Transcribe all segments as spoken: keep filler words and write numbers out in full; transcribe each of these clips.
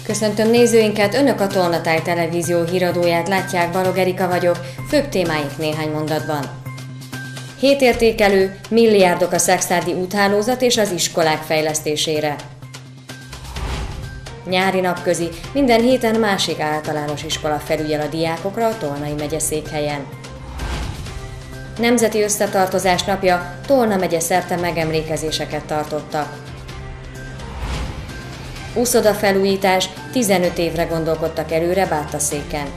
Köszöntöm nézőinket, Önök a Tolnatáj televízió híradóját látják, Balog Erika vagyok, főbb témáink néhány mondatban. Hétértékelő, milliárdok a szekszárdi úthálózat és az iskolák fejlesztésére. Nyári napközi, minden héten másik általános iskola felügyel a diákokra a Tolnai megyeszékhelyen. Nemzeti összetartozás napja, Tolna megye szerte megemlékezéseket tartottak. Úszodafelújítás, tizenöt évre gondolkodtak előre Bátaszéken.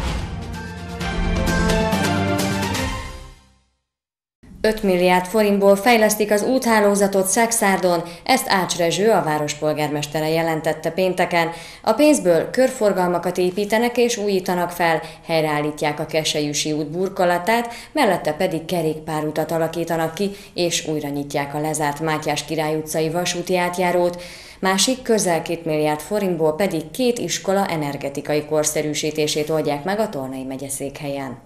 öt milliárd forintból fejlesztik az úthálózatot Szekszárdon, ezt Ács Rezső, a város polgármestere jelentette pénteken. A pénzből körforgalmakat építenek és újítanak fel, helyreállítják a Kesselyüsi út burkolatát, mellette pedig kerékpárutat alakítanak ki, és újra nyitják a lezárt Mátyás Király utcai vasúti átjárót. Másik közel két milliárd forintból pedig két iskola energetikai korszerűsítését oldják meg a Tolnai megyeszékhelyen.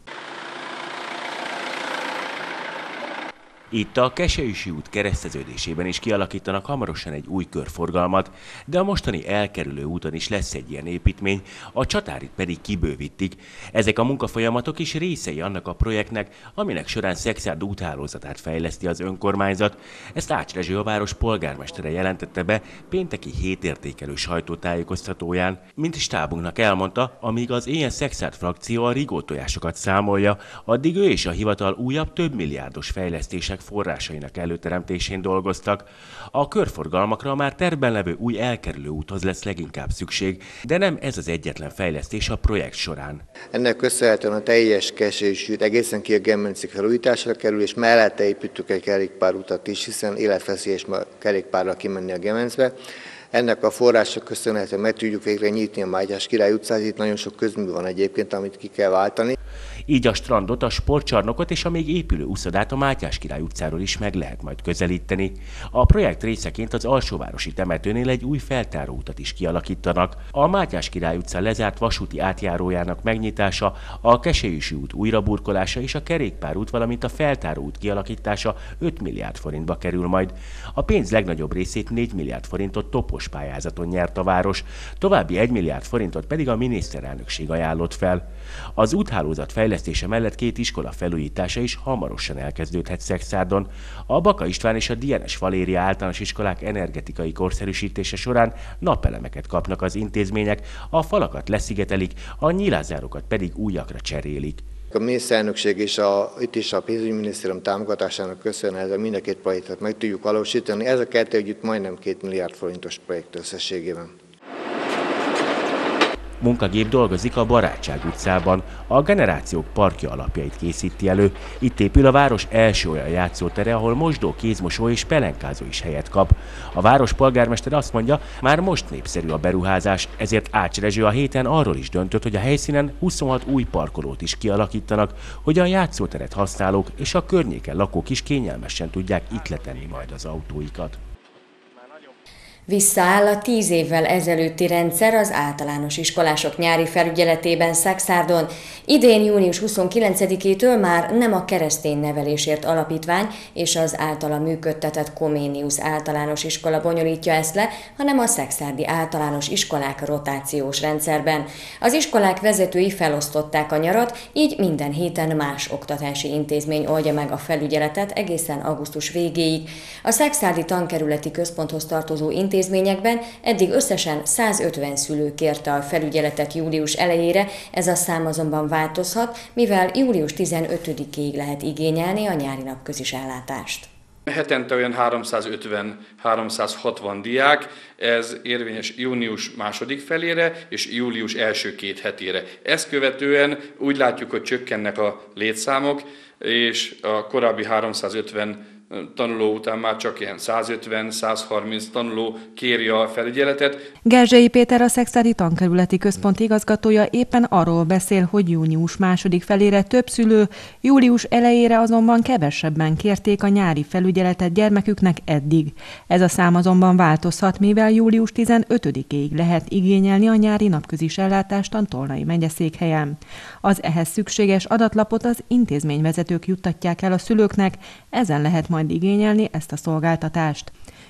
Itt a Kesselyüsi út kereszteződésében is kialakítanak hamarosan egy új körforgalmat, de a mostani elkerülő úton is lesz egy ilyen építmény, a Csatárit pedig kibővítik. Ezek a munkafolyamatok is részei annak a projektnek, aminek során Szekszárd úthálózatát fejleszti az önkormányzat. Ezt Ács Rezső, a város polgármestere jelentette be pénteki hétértékelő sajtótájékoztatóján. Mint stábunknak elmondta, amíg az ilyen Szekszárd frakció a rigótojásokat számolja, addig ő és a hivatal újabb több milliárdos fejlesztések forrásainak előteremtésén dolgoztak. A körforgalmakra a már tervben levő új elkerülő úthoz lesz leginkább szükség, de nem ez az egyetlen fejlesztés a projekt során. Ennek köszönhetően a teljes Kesselyüsi út egészen ki a Gemencig felújításra kerül, és mellette építjük egy kerékpárutat is, hiszen életveszélyes kerékpárral kimenni a Gemencbe. Ennek a források köszönhetően meg tudjuk végre nyitni a Mátyás Király utcát, itt nagyon sok közmű van egyébként, amit ki kell váltani. Így a strandot, a sportcsarnokot és a még épülő úszodát a Mátyás Király utcáról is meg lehet majd közelíteni. A projekt részeként az Alsóvárosi temetőnél egy új feltáróutat is kialakítanak. A Mátyás Király utca lezárt vasúti átjárójának megnyitása, a Kesselyüsi út újraburkolása és a kerékpárút, valamint a feltáróút kialakítása öt milliárd forintba kerül majd. A pénz legnagyobb részét négy milliárd forintot topos pályázaton nyert a város, további egy milliárd forintot pedig a miniszterelnökség ajánlott fel. Az úthálózat fejlesztése mellett két iskola felújítása is hamarosan elkezdődhet Szekszárdon. A Baka István és a Dienes Valéria általános iskolák energetikai korszerűsítése során napelemeket kapnak az intézmények, a falakat leszigetelik, a nyilázárokat pedig újakra cserélik. A miniszterelnökség és a, itt is a pénzügyminisztérium támogatásának köszönhetően mind a két projektet meg tudjuk valósítani. Ez a kettő együtt majdnem két milliárd forintos projekt összességében. Munkagép dolgozik a Barátság utcában, a Generációk parkja alapjait készíti elő. Itt épül a város első olyan játszótere, ahol mosdó, kézmosó és pelenkázó is helyet kap. A város polgármester azt mondja, már most népszerű a beruházás, ezért Ács Rezső a héten arról is döntött, hogy a helyszínen huszonhat új parkolót is kialakítanak, hogy a játszóteret használók és a környéken lakók is kényelmesen tudják itt letenni majd az autóikat. Visszaáll a tíz évvel ezelőtti rendszer az általános iskolások nyári felügyeletében Szekszárdon. Idén június huszonkilencedikétől már nem a Keresztény Nevelésért Alapítvány és az általa működtetett Comenius általános iskola bonyolítja ezt le, hanem a szekszárdi általános iskolák rotációs rendszerben. Az iskolák vezetői felosztották a nyarat, így minden héten más oktatási intézmény oldja meg a felügyeletet egészen augusztus végéig. A szekszárdi tankerületi központhoz tartozó intézmény intézményekben eddig összesen százötven szülő kérte a felügyeletet július elejére, ez a szám azonban változhat, mivel július tizenötödikéig lehet igényelni a nyári napközis ellátást. Hetente olyan háromszázötven-háromszázhatvan diák, ez érvényes június második felére és július első két hetére. Ezt követően úgy látjuk, hogy csökkennek a létszámok, és a korábbi háromszázötven tanuló után már csak ilyen százötven-százharminc tanuló kéri a felügyeletet. Gerzsei Péter, a Szekszárdi Tankerületi Központ igazgatója éppen arról beszél, hogy június második felére több szülő, július elejére azonban kevesebben kérték a nyári felügyeletet gyermeküknek eddig. Ez a szám azonban változhat, mivel július tizenötödikéig lehet igényelni a nyári napközis ellátást a Tolnai megyeszékhelyen. Az ehhez szükséges adatlapot az intézményvezetők juttatják el a szülőknek, ezen lehet majd igényelni ezt a szolgáltatást.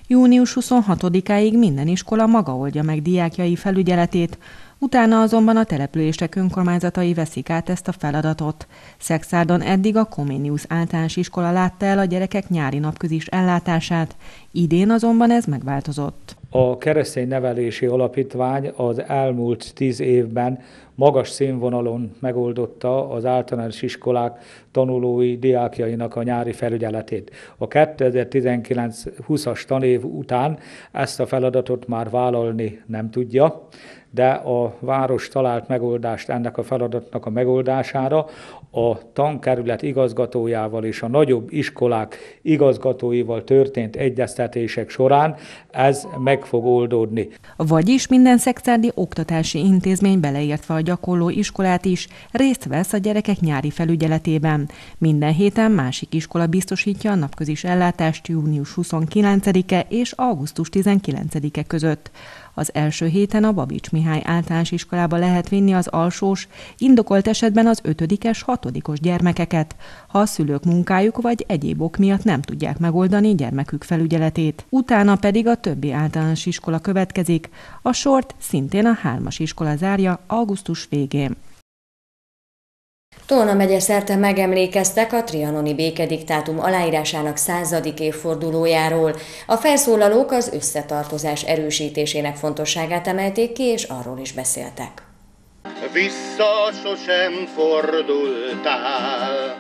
június huszonhatodikáig minden iskola maga oldja meg diákjai felügyeletét, utána azonban a települések önkormányzatai veszik át ezt a feladatot. Szekszárdon eddig a Comenius általános iskola látta el a gyerekek nyári napközis ellátását, idén azonban ez megváltozott. A Keresztény Nevelési Alapítvány az elmúlt tíz évben magas színvonalon megoldotta az általános iskolák tanulói, diákjainak a nyári felügyeletét. A kétezer-tizenkilenc húszas tanév után ezt a feladatot már vállalni nem tudja, de a város talált megoldást ennek a feladatnak a megoldására a tankerület igazgatójával és a nagyobb iskolák igazgatóival történt egyeztetések során ez meg fog oldódni. Vagyis minden szekszárdi oktatási intézmény, beleértve a gyakorló iskolát is, részt vesz a gyerekek nyári felügyeletében. Minden héten másik iskola biztosítja a napközis ellátást június huszonkilencedike és augusztus tizenkilencedike között. Az első héten a Babics Mihály általános iskolába lehet vinni az alsós, indokolt esetben az ötödikes, hatodikos gyermekeket, ha a szülők munkájuk vagy egyéb ok miatt nem tudják megoldani gyermekük felügyeletét. Utána pedig a többi általános iskola következik, a sort szintén a hármas iskola zárja augusztus végén. Tolna megye szerte megemlékeztek a trianoni békediktátum aláírásának századik évfordulójáról. A felszólalók az összetartozás erősítésének fontosságát emelték ki, és arról is beszéltek. Vissza sosem fordultál,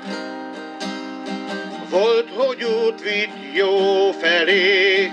volt, hogy út vitt jó felé,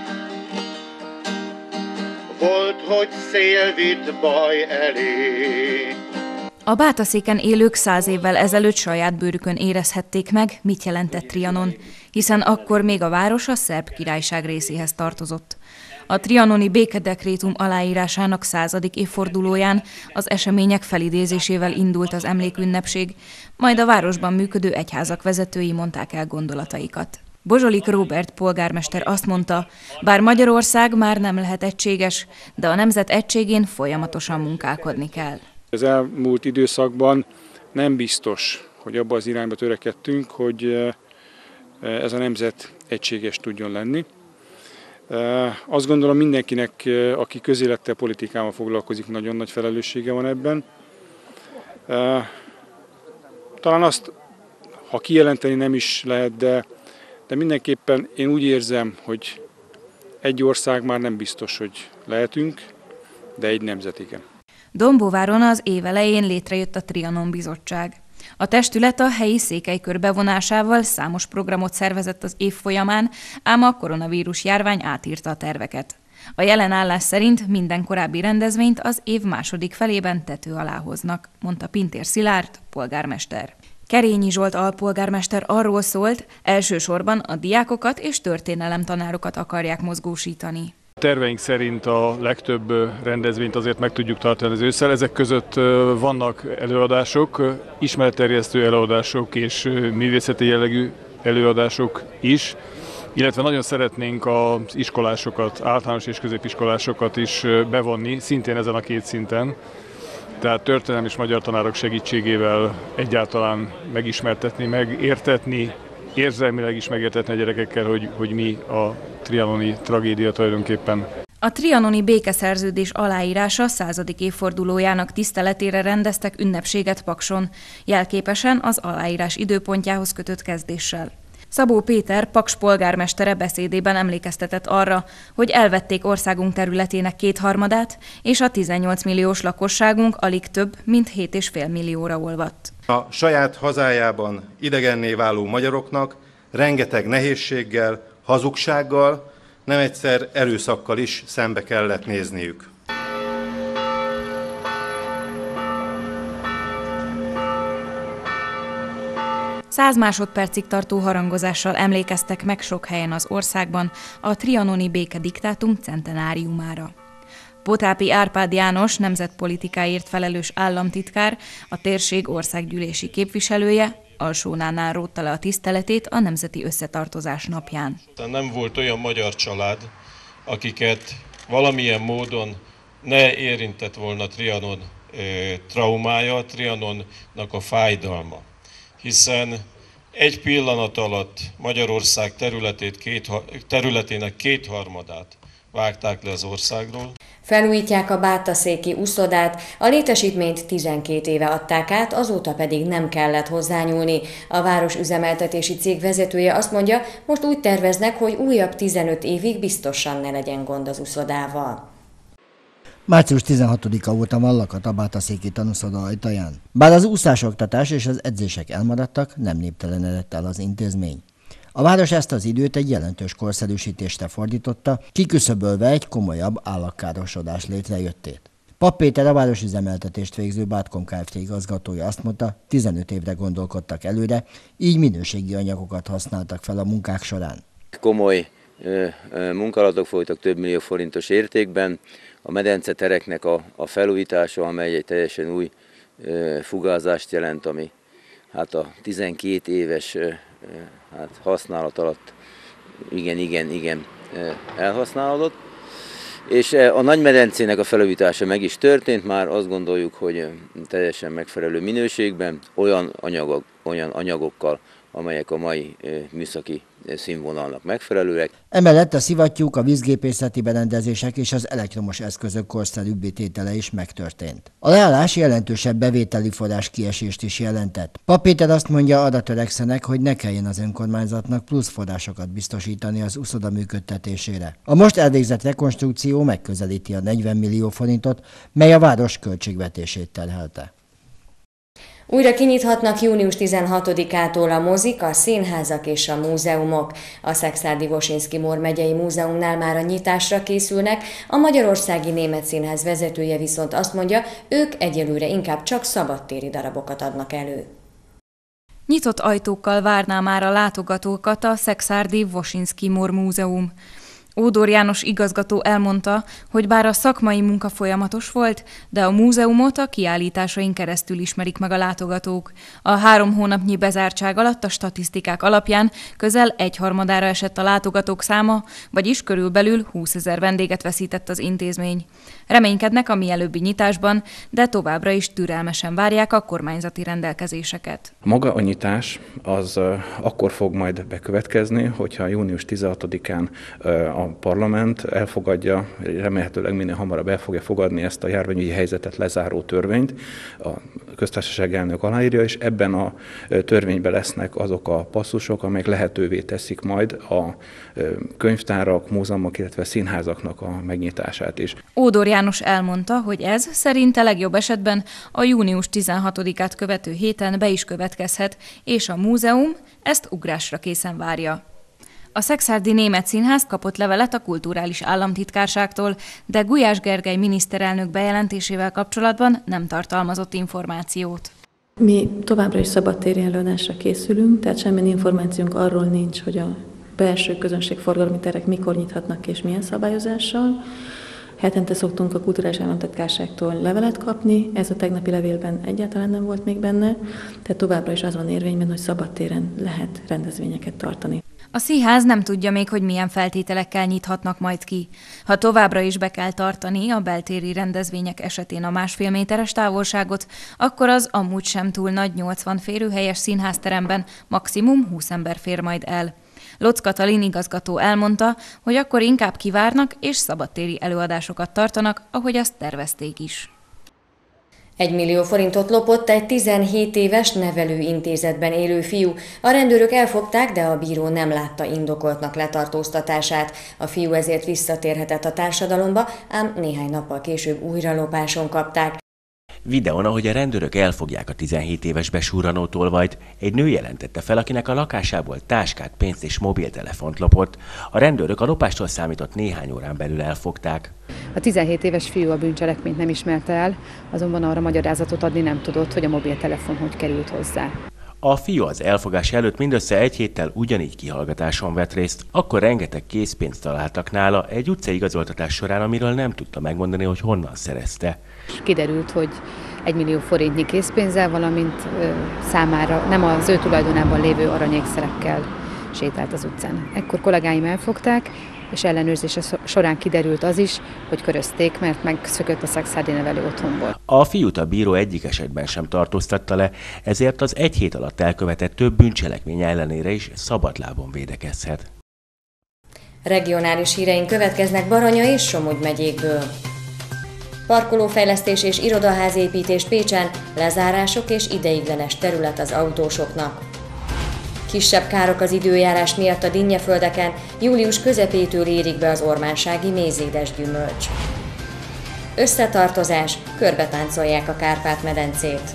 volt, hogy szél vitt baj elé. A Bátaszéken élők száz évvel ezelőtt saját bőrükön érezhették meg, mit jelentett Trianon, hiszen akkor még a város a szerb királyság részéhez tartozott. A trianoni békedekrétum aláírásának századik évfordulóján az események felidézésével indult az emlékünnepség, majd a városban működő egyházak vezetői mondták el gondolataikat. Bozsolik Róbert polgármester azt mondta, bár Magyarország már nem lehet egységes, de a nemzet egységén folyamatosan munkálkodni kell. Az elmúlt időszakban nem biztos, hogy abba az irányba törekedtünk, hogy ez a nemzet egységes tudjon lenni. Azt gondolom mindenkinek, aki közélettel, politikával foglalkozik, nagyon nagy felelőssége van ebben. Talán azt, ha kijelenteni nem is lehet, de, de mindenképpen én úgy érzem, hogy egy ország már nem biztos, hogy lehetünk, de egy nemzet igen. Dombóváron az év elején létrejött a Trianon Bizottság. A testület a helyi székelykör bevonásával számos programot szervezett az év folyamán, ám a koronavírus járvány átírta a terveket. A jelen állás szerint minden korábbi rendezvényt az év második felében tető alá hoznak, mondta Pintér Szilárd, polgármester. Kerényi Zsolt alpolgármester arról szólt, elsősorban a diákokat és történelemtanárokat akarják mozgósítani. A terveink szerint a legtöbb rendezvényt azért meg tudjuk tartani az ősszel. Ezek között vannak előadások, ismeretterjesztő előadások és művészeti jellegű előadások is, illetve nagyon szeretnénk az iskolásokat, általános és középiskolásokat is bevonni, szintén ezen a két szinten. Tehát történelmi és magyar tanárok segítségével egyáltalán megismertetni, megértetni, érzelmileg is megértetni a gyerekekkel, hogy, hogy mi a trianoni tragédia tulajdonképpen. A trianoni békeszerződés aláírása századik évfordulójának tiszteletére rendeztek ünnepséget Pakson, jelképesen az aláírás időpontjához kötött kezdéssel. Szabó Péter, Paks polgármestere beszédében emlékeztetett arra, hogy elvették országunk területének kétharmadát, és a tizennyolc milliós lakosságunk alig több, mint hét és fél millióra olvadt. A saját hazájában idegenné váló magyaroknak rengeteg nehézséggel, hazugsággal, nem egyszer erőszakkal is szembe kellett nézniük. Száz másodpercig tartó harangozással emlékeztek meg sok helyen az országban a trianoni békediktátum centenáriumára. Potápi Árpád János, nemzetpolitikáért felelős államtitkár, a térség országgyűlési képviselője, Alsónánál rótta le a tiszteletét a Nemzeti Összetartozás napján. Nem volt olyan magyar család, akiket valamilyen módon ne érintett volna Trianon traumája, Trianonnak a fájdalma. Hiszen egy pillanat alatt Magyarország területét két, területének kétharmadát vágták le az országról. Felújítják a bátaszéki uszodát, a létesítményt tizenkét éve adták át, azóta pedig nem kellett hozzányúlni. A város üzemeltetési cég vezetője azt mondja, most úgy terveznek, hogy újabb tizenöt évig biztosan ne legyen gond az uszodával. március tizenhatodika óta van lakat a bátaszéki tanúszoda ajtaján. Bár az úszásoktatás és az edzések elmaradtak, nem néptelenedett el az intézmény. A város ezt az időt egy jelentős korszerűsítésre fordította, kiküszöbölve egy komolyabb állakkárosodás létrejöttét. Papp Péter, a városüzemeltetést végző Bátkom Kft. Igazgatója azt mondta, tizenöt évre gondolkodtak előre, így minőségi anyagokat használtak fel a munkák során. Komoly munkálatok folytak több millió forintos értékben, a medencetereknek a, a felújítása, amely egy teljesen új fugázást jelent, ami hát a tizenkét éves hát használat alatt igen, igen, igen elhasználódott. És a nagymedencének a felújítása meg is történt, már azt gondoljuk, hogy teljesen megfelelő minőségben, olyan, anyagok, olyan anyagokkal, amelyek a mai műszaki színvonalnak megfelelőek. Emellett a szivattyúk, a vízgépészeti berendezések és az elektromos eszközök korszerűbbé tétele is megtörtént. A leállás jelentősebb bevételi forrás kiesést is jelentett. Papp Péter azt mondja, arra törekszenek, hogy ne kelljen az önkormányzatnak plusz forrásokat biztosítani az uszoda működtetésére. A most elvégzett rekonstrukció megközelíti a negyven millió forintot, mely a város költségvetését terhelte. Újra kinyithatnak június tizenhatodikától a mozik, a színházak és a múzeumok. A Szekszárdi Wosinski-Mor megyei múzeumnál már a nyitásra készülnek, a Magyarországi Német Színház vezetője viszont azt mondja, ők egyelőre inkább csak szabadtéri darabokat adnak elő. Nyitott ajtókkal várná már a látogatókat a Szekszárdi Wosinski-Mor múzeum. Ódor János igazgató elmondta, hogy bár a szakmai munka folyamatos volt, de a múzeumot a kiállításain keresztül ismerik meg a látogatók. A három hónapnyi bezártság alatt a statisztikák alapján közel egyharmadára esett a látogatók száma, vagyis körülbelül húszezer vendéget veszített az intézmény. Reménykednek a mielőbbi nyitásban, de továbbra is türelmesen várják a kormányzati rendelkezéseket. Maga a nyitás az akkor fog majd bekövetkezni, hogyha június tizenhatodikán a parlament elfogadja, remélhetőleg minél hamarabb el fogja fogadni ezt a járványügyi helyzetet lezáró törvényt, a köztársaság elnök aláírja, és ebben a törvényben lesznek azok a passzusok, amelyek lehetővé teszik majd a könyvtárak, múzeumok, illetve színházaknak a megnyitását is. Ódor János elmondta, hogy ez szerinte legjobb esetben a június tizenhatodikát követő héten be is következhet, és a múzeum ezt ugrásra készen várja. A Szekszárdi Német Színház kapott levelet a Kulturális Államtitkárságtól, de Gulyás Gergely miniszterelnök bejelentésével kapcsolatban nem tartalmazott információt. Mi továbbra is szabadtéri előadásra készülünk, tehát semmilyen információnk arról nincs, hogy a belső közönségforgalmi terek mikor nyithatnak és milyen szabályozással. Hetente szoktunk a Kulturális Államtitkárságtól levelet kapni, ez a tegnapi levélben egyáltalán nem volt még benne, tehát továbbra is az van érvényben, hogy szabadtéren lehet rendezvényeket tartani. A színház nem tudja még, hogy milyen feltételekkel nyithatnak majd ki. Ha továbbra is be kell tartani a beltéri rendezvények esetén a másfél méteres távolságot, akkor az amúgy sem túl nagy nyolcvan férőhelyes színházteremben maximum húsz ember fér majd el. Locz Katalin igazgató elmondta, hogy akkor inkább kivárnak és szabadtéri előadásokat tartanak, ahogy azt tervezték is. Egy millió forintot lopott egy tizenhét éves nevelőintézetben élő fiú. A rendőrök elfogták, de a bíró nem látta indokoltnak letartóztatását. A fiú ezért visszatérhetett a társadalomba, ám néhány nappal később újra lopáson kapták. Videón, ahogy a rendőrök elfogják a tizenhét éves besúranó tolvajt, egy nő jelentette fel, akinek a lakásából táskát, pénzt és mobiltelefont lopott. A rendőrök a lopástól számított néhány órán belül elfogták. A tizenhét éves fiú a bűncselekményt nem ismerte el, azonban arra magyarázatot adni nem tudott, hogy a mobiltelefon hogy került hozzá. A fiú az elfogás előtt mindössze egy héttel ugyanígy kihallgatáson vett részt, akkor rengeteg készpénzt találtak nála egy utcai igazoltatás során, amiről nem tudta megmondani, hogy honnan szerezte. Kiderült, hogy egy millió forintnyi készpénzzel, valamint ö, számára nem az ő tulajdonában lévő aranyékszerekkel sétált az utcán. Ekkor kollégáim elfogták, és ellenőrzése során kiderült az is, hogy körözték, mert megszökött a szekszárdi nevelő otthonból. A fiút a bíró egyik esetben sem tartóztatta le, ezért az egy hét alatt elkövetett több bűncselekmény ellenére is szabadlábon védekezhet. Regionális híreink következnek Baranya és Somogy megyékből. Parkolófejlesztés és irodaházépítés Pécsen, lezárások és ideiglenes terület az autósoknak. Kisebb károk az időjárás miatt a dinnyeföldeken, július közepétől érik be az ormánsági mézédes gyümölcs. Összetartozás, körbetáncolják a Kárpát-medencét.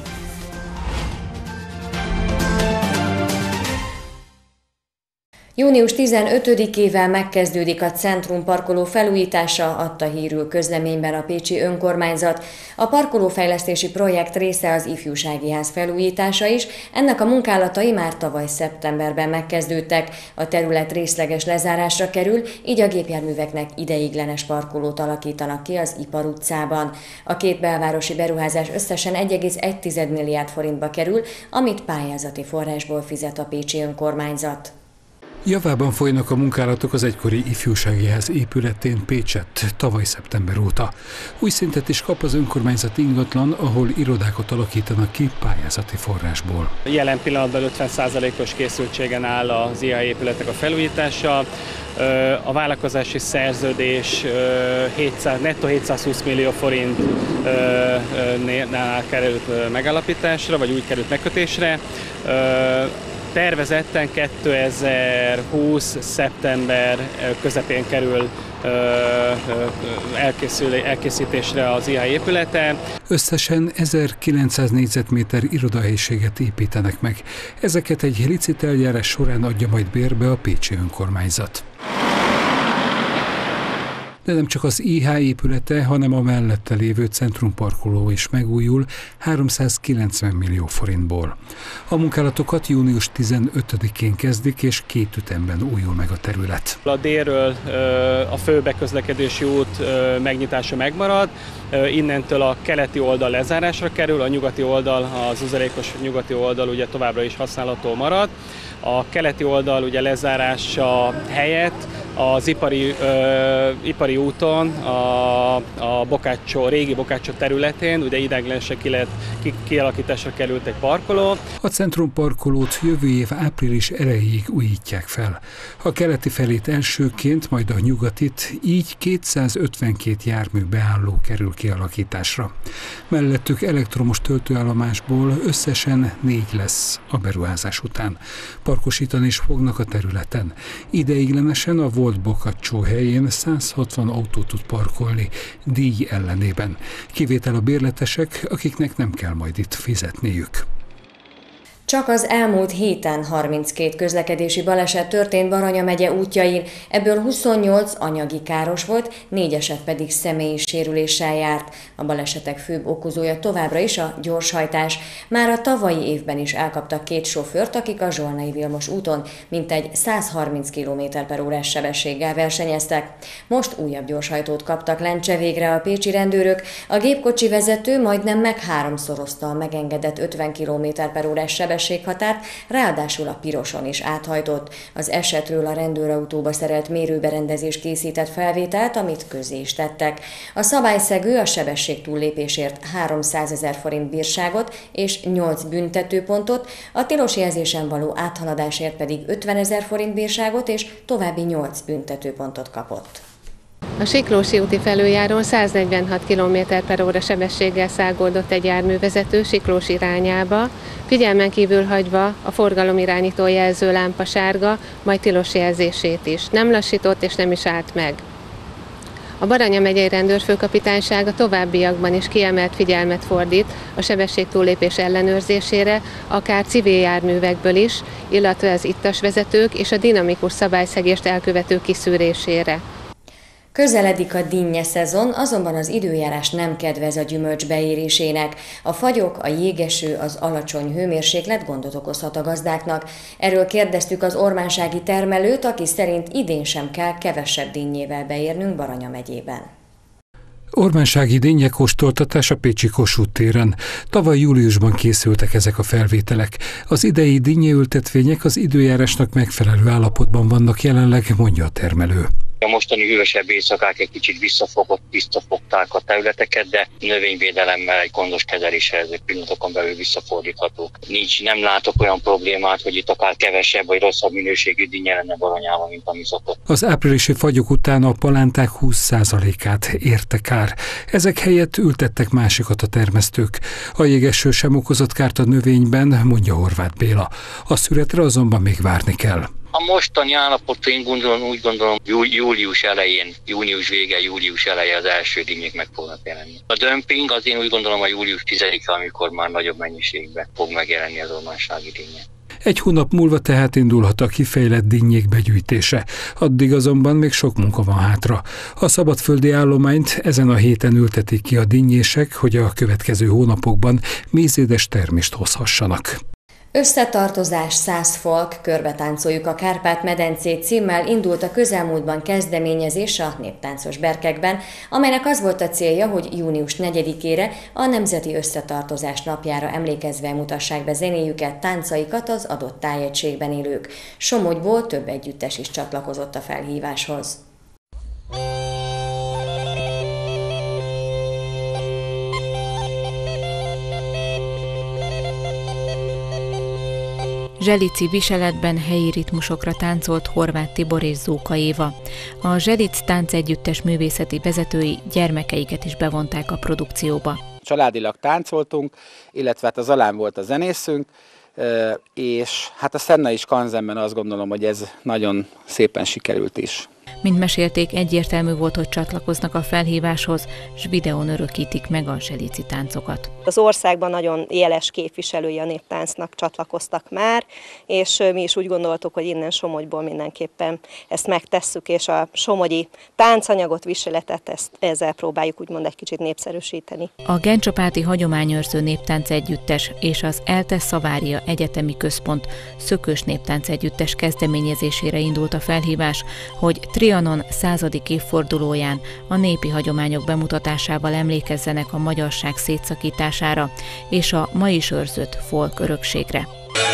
június tizenötödikével megkezdődik a Centrum parkoló felújítása, adta hírül közleményben a pécsi önkormányzat. A parkolófejlesztési projekt része az ifjúsági ház felújítása is, ennek a munkálatai már tavaly szeptemberben megkezdődtek. A terület részleges lezárásra kerül, így a gépjárműveknek ideiglenes parkolót alakítanak ki az Ipar utcában. A két belvárosi beruházás összesen egy egész egy milliárd forintba kerül, amit pályázati forrásból fizet a pécsi önkormányzat. Javában folynak a munkálatok az egykori ifjúsági ház épületén Pécsett tavaly szeptember óta. Új szintet is kap az önkormányzat ingatlan, ahol irodákat alakítanak ki pályázati forrásból. Jelen pillanatban ötven százalékos készültségen áll az i há épületek a felújítása. A vállalkozási szerződés hétszáz, nettó hétszázhúsz millió forintnál került megállapításra, vagy úgy került megkötésre. Tervezetten kétezer-húsz. szeptember közepén kerül elkészítésre az i há épülete. Összesen ezerkilencszáz négyzetméter irodahelyiséget építenek meg. Ezeket egy licit eljárás során adja majd bérbe a pécsi önkormányzat. De nem csak az i há épülete, hanem a mellette lévő centrumparkoló is megújul háromszázkilencven millió forintból. A munkálatokat június tizenötödikén kezdik, és két ütemben újul meg a terület. A délről a főbeközlekedési út megnyitása megmarad, innentől a keleti oldal lezárásra kerül, a nyugati oldal, az uzelékos nyugati oldal ugye továbbra is használható marad. A keleti oldal ugye lezárása helyett az ipari, ö, ipari úton, a, a Bokácsó, régi Bokácsó területén, ugye ideiglenesen ki lehet, ki, kialakításra került egy parkoló. A centrumparkolót jövő év április elejéig újítják fel. A keleti felét elsőként, majd a nyugatit, így kétszázötvenkét jármű beálló kerül kialakításra. Mellettük elektromos töltőállomásból összesen négy lesz a beruházás után. Parkosítani is fognak a területen. Ideiglenesen a volt Bokácsó helyén száz hatvan autó tud parkolni, díj ellenében. Kivétel a bérletesek, akiknek nem kell majd itt fizetniük. Csak az elmúlt héten harminckét közlekedési baleset történt Baranya megye útjain, ebből huszonnyolc anyagi káros volt, négy eset pedig személyi sérüléssel járt. A balesetek főbb okozója továbbra is a gyorshajtás. Már a tavalyi évben is elkaptak két sofőrt, akik a Zsolnai Vilmos úton mintegy száz harminc kilométer per órás sebességgel versenyeztek. Most újabb gyorshajtót kaptak Lencse végre a pécsi rendőrök. A gépkocsi vezető majdnem meg háromszorozta a megengedett ötven kilométer per órás sebességet, határt, ráadásul a piroson is áthajtott. Az esetről a rendőrautóba szerelt mérőberendezés készített felvételt, amit közé is tettek. A szabályszegő a sebesség túllépésért háromszázezer forint bírságot és nyolc büntetőpontot, a tilos jelzésen való áthaladásért pedig ötvenezer forint bírságot és további nyolc büntetőpontot kapott. A Siklósi úti felüljárón száznegyvenhat kilométer per óra sebességgel száguldott egy járművezető Siklós irányába, figyelmen kívül hagyva a forgalomirányító jelzőlámpa sárga, majd tilos jelzését is. Nem lassított és nem is állt meg. A Baranya megyei rendőrfőkapitányság a továbbiakban is kiemelt figyelmet fordít a sebességtúllépés ellenőrzésére, akár civil járművekből is, illetve az ittas vezetők és a dinamikus szabályszegést elkövető kiszűrésére. Közeledik a dinnye szezon, azonban az időjárás nem kedvez a gyümölcs beérésének. A fagyok, a jégeső, az alacsony hőmérséklet gondot okozhat a gazdáknak. Erről kérdeztük az ormánsági termelőt, aki szerint idén sem kell kevesebb dinnyével beérnünk Baranya megyében. Ormánsági dinnye kóstoltatás a pécsi Kossuth téren. Tavaly júliusban készültek ezek a felvételek. Az idei dinnyeültetvények az időjárásnak megfelelő állapotban vannak jelenleg, mondja a termelő. A mostani hűvösebb éjszakák egy kicsit visszafogott, visszafogták a területeket, de növényvédelemmel, egy gondos kezeléssel ezek pillanatokon belül visszafordíthatók. Nincs, nem látok olyan problémát, hogy itt akár kevesebb vagy rosszabb minőségű dinnye lenne Baranyában, mint ami szokott. Az áprilisi fagyok után a palánták húsz százalékát érte kár. Ezek helyett ültettek másikat a termesztők. A jégeső sem okozott kárt a növényben, mondja Horváth Béla. A szüretre azonban még várni kell. A mostani állapot, én gondolom, úgy gondolom, július elején, június vége, július eleje az első dinnyék meg fognak jelenni. A dömping az én úgy gondolom a július tizedike, amikor már nagyobb mennyiségben fog megjelenni az ormánsági dinnye. Egy hónap múlva tehát indulhat a kifejlett dinnyék begyűjtése. Addig azonban még sok munka van hátra. A szabadföldi állományt ezen a héten ültetik ki a dinnyések, hogy a következő hónapokban mézédes termést hozhassanak. Összetartozás, száz folk, körbetáncoljuk a Kárpát-medencét címmel indult a közelmúltban kezdeményezés a néptáncos berkekben, amelynek az volt a célja, hogy június negyedikére a Nemzeti Összetartozás napjára emlékezve mutassák be zenéjüket, táncaikat az adott tájegységben élők. Somogyból több együttes is csatlakozott a felhíváshoz. Zselici viseletben helyi ritmusokra táncolt Horváth Tibor és Zóka Éva. A Zselic táncegyüttes művészeti vezetői gyermekeiket is bevonták a produkcióba. Családilag táncoltunk, illetve hát az Alán volt a zenészünk, és hát a Szennai Skanzenben azt gondolom, hogy ez nagyon szépen sikerült is. Mint mesélték, egyértelmű volt, hogy csatlakoznak a felhíváshoz, s videón örökítik meg a zselici táncokat. Az országban nagyon éles képviselői a néptáncnak csatlakoztak már, és mi is úgy gondoltuk, hogy innen Somogyból mindenképpen ezt megtesszük, és a somogyi táncanyagot, viseletet ezt, ezzel próbáljuk úgymond egy kicsit népszerűsíteni. A Gencsapáti Hagyományőrző Néptánc Együttes és az ELTE Szavária Egyetemi Központ Szökős Néptánc Együttes kezdeményezésére indult a felhívás, hogy Trianon századik évfordulóján a népi hagyományok bemutatásával emlékezzenek a magyarság szétszakítására és a ma is őrzött folk örökségre.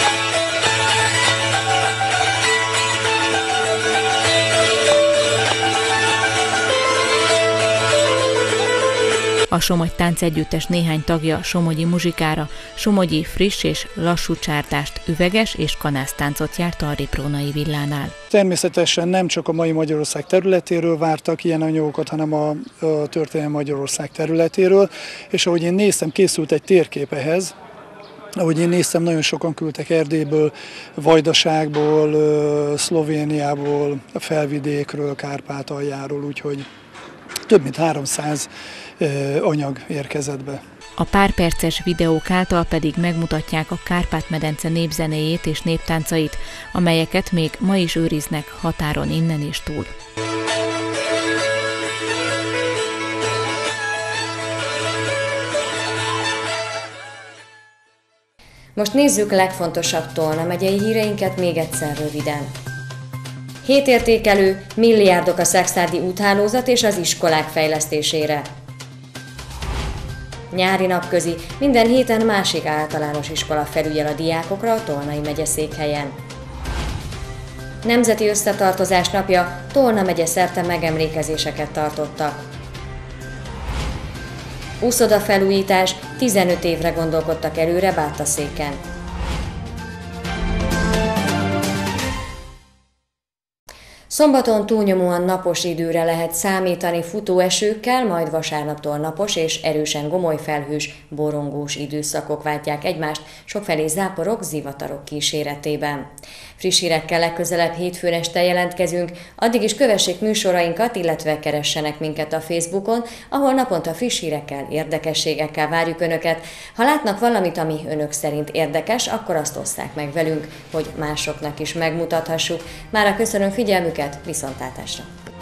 A Somogy táncegyüttes néhány tagja somogyi muzsikára, somogyi friss és lassú csárdást, üveges és kanásztáncot járt a Riprónai villánál. Természetesen nem csak a mai Magyarország területéről vártak ilyen anyagokat, hanem a, a történelmi Magyarország területéről, és ahogy én néztem, készült egy térkép ehhez. Ahogy én néztem, nagyon sokan küldtek Erdélyből, Vajdaságból, Szlovéniából, a Felvidékről, Kárpátaljáról, úgyhogy több mint háromszáz anyag érkezett be. A pár perces videók által pedig megmutatják a Kárpát-medence népzenéjét és néptáncait, amelyeket még ma is őriznek határon innen és túl. Most nézzük legfontosabb Tolna megyei híreinket még egyszer röviden. Hétértékelő, milliárdok a szekszárdi úthálózat és az iskolák fejlesztésére. Nyári napközi, minden héten másik általános iskola felügyel a diákokra a Tolnai megyeszékhelyen. Nemzeti Összetartozás napja, Tolna megye szerte megemlékezéseket tartottak. Úszoda felújítás, tizenöt évre gondolkodtak előre Bátaszéken. Szombaton túlnyomóan napos időre lehet számítani futóesőkkel, majd vasárnaptól napos és erősen gomoly felhős, borongós időszakok váltják egymást, sokfelé záporok, zivatarok kíséretében. Friss hírekkel legközelebb hétfőn este jelentkezünk, addig is kövessék műsorainkat, illetve keressenek minket a Facebookon, ahol naponta friss hírekkel, érdekességekkel várjuk Önöket. Ha látnak valamit, ami Önök szerint érdekes, akkor azt osszák meg velünk, hogy másoknak is megmutathassuk. Mára köszönöm figyelmüket, viszontlátásra!